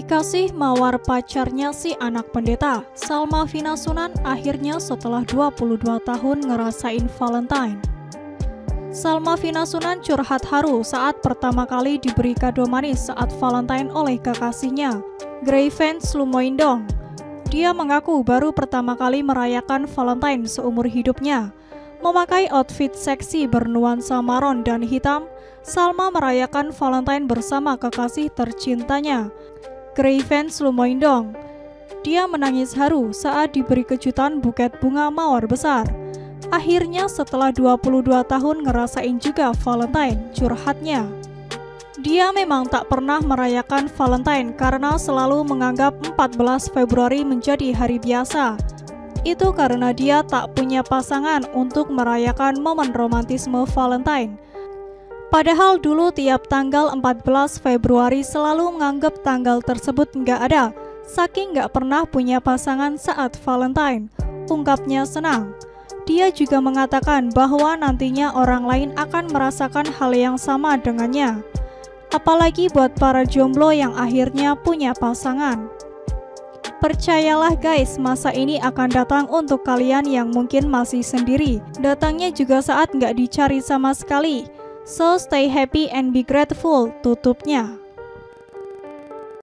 Kekasih mawar pacarnya si anak pendeta, Salma Vina Sunan akhirnya setelah 22 tahun ngerasain Valentine. Salma Vina Sunan curhat haru saat pertama kali diberi kado manis saat Valentine oleh kekasihnya, Greyven Slumoindong. Dia mengaku baru pertama kali merayakan Valentine seumur hidupnya. Memakai outfit seksi bernuansa maron dan hitam, Salma merayakan Valentine bersama kekasih tercintanya, Greyven Slumoindong. Dia menangis haru saat diberi kejutan buket bunga mawar besar. Akhirnya setelah 22 tahun ngerasain juga Valentine, curhatnya. Dia memang tak pernah merayakan Valentine karena selalu menganggap 14 Februari menjadi hari biasa. Itu karena dia tak punya pasangan untuk merayakan momen romantisme Valentine. Padahal dulu tiap tanggal 14 Februari selalu menganggap tanggal tersebut nggak ada, saking nggak pernah punya pasangan saat Valentine, ungkapnya senang. Dia juga mengatakan bahwa nantinya orang lain akan merasakan hal yang sama dengannya. Apalagi buat para jomblo yang akhirnya punya pasangan. Percayalah guys, masa ini akan datang untuk kalian yang mungkin masih sendiri. Datangnya juga saat nggak dicari sama sekali. So stay happy and be grateful, tutupnya.